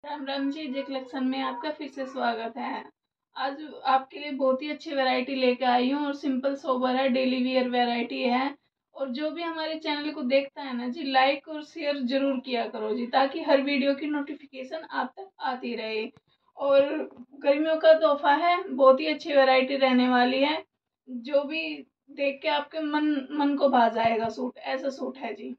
Ram Ram ji. J collection में आपका फिर से स्वागत है। आज आपके लिए बहुत ही अच्छी वैरायटी लेके आई हूँ और सिंपल सोबर है, डेली वियर वैरायटी है। और जो भी हमारे चैनल को देखता है ना जी, लाइक और शेयर जरूर किया करो जी, ताकि हर वीडियो की नोटिफिकेशन आप तक आती रहे। और गर्मियों का तोहफा है, बहुत ही अच्छी वैरायटी रहने वाली है। जो भी देख के आपके मन को भा जाएगा सूट, ऐसा सूट है जी।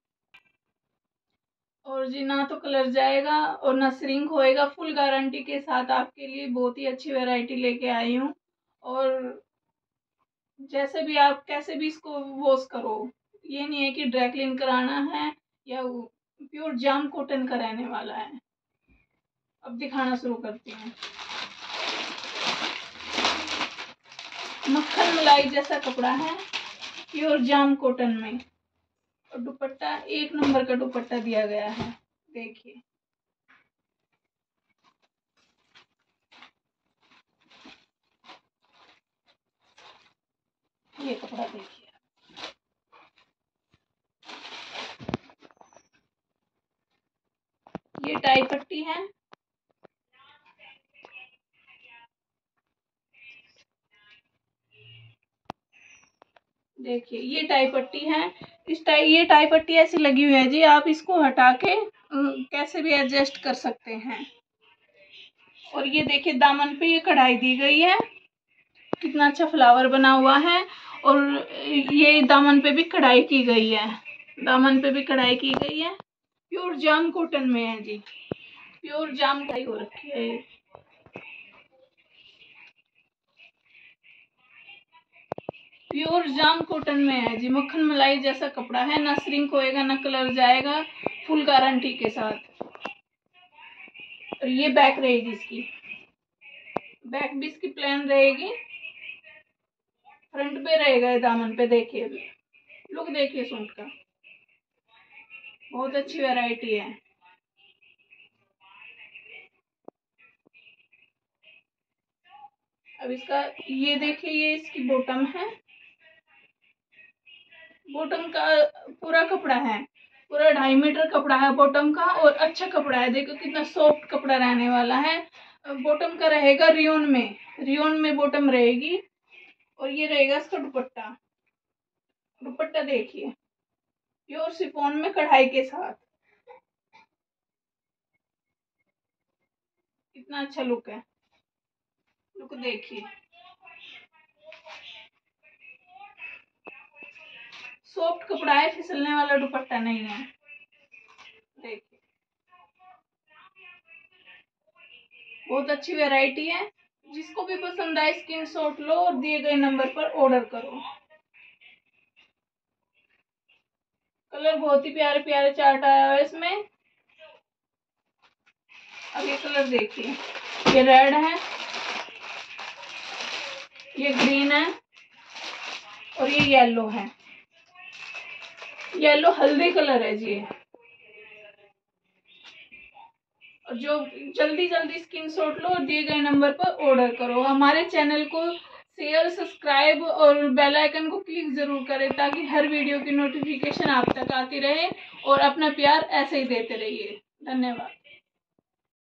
और जी ना तो कलर जाएगा और ना श्रिंक होएगा, फुल गारंटी के साथ आपके लिए बहुत ही अच्छी वैरायटी लेके आई हूँ। और जैसे भी आप कैसे भी इसको वॉश करो, ये नहीं है कि ड्राई क्लीन कराना है या प्योर जाम कॉटन का रहने वाला है। अब दिखाना शुरू करती हूँ। मक्खन मलाई जैसा कपड़ा है, प्योर जाम कॉटन में। और दुपट्टा एक नंबर का दुपट्टा दिया गया है, देखिए। ये कपड़ा देखिए, ये टाई पट्टी है। देखिए ये टाई पट्टी है। ये टाई पट्टी ऐसी लगी हुई है जी, आप इसको हटा के कैसे भी एडजस्ट कर सकते हैं। और ये देखिए दामन पे ये कढ़ाई दी गई है, कितना अच्छा फ्लावर बना हुआ है। और ये दामन पे भी कढ़ाई की गई है, दामन पे भी कढ़ाई की गई है। प्योर जाम कॉटन में है जी, प्योर जाम कढ़ाई हो रखी है। प्योर जाम कॉटन में है जी, मक्खन मलाई जैसा कपड़ा है, ना श्रिंक होएगा ना कलर जाएगा, फुल गारंटी के साथ। और ये बैक रहेगी इसकी, बैक भी इसकी प्लेन रहेगी, फ्रंट पे रहेगा दामन पे। देखिए लुक देखिए सूट का, बहुत अच्छी वैरायटी है। अब इसका ये देखिए, ये इसकी बॉटम है, बॉटम का पूरा कपड़ा है, पूरा 2.5 मीटर कपड़ा है बॉटम का। और अच्छा कपड़ा है, देखो कितना सॉफ्ट कपड़ा रहने वाला है। बॉटम का रहेगा रियोन में बॉटम रहेगी। और ये रहेगा इसका दुपट्टा, दुपट्टा देखिए प्योर शिफॉन में कढ़ाई के साथ, कितना अच्छा लुक है। लुक देखिए, सॉफ्ट कपड़ा है, फिसलने वाला दुपट्टा नहीं है। देखिए बहुत अच्छी वैरायटी है, जिसको भी पसंद आए स्क्रीनशॉट लो और दिए गए नंबर पर ऑर्डर करो। कलर बहुत ही प्यारे प्यारे चार्ट आया हुआ है इसमें। अब ये कलर देखिए, ये रेड है, ये ग्रीन है और ये येलो है। येलो हल्दी कलर है जी। और जो जल्दी स्क्रीनशॉट लो और दिए गए नंबर पर ऑर्डर करो। हमारे चैनल को शेयर, सब्सक्राइब और बेल आइकन को क्लिक जरूर करें, ताकि हर वीडियो की नोटिफिकेशन आप तक आती रहे। और अपना प्यार ऐसे ही देते रहिए। धन्यवाद।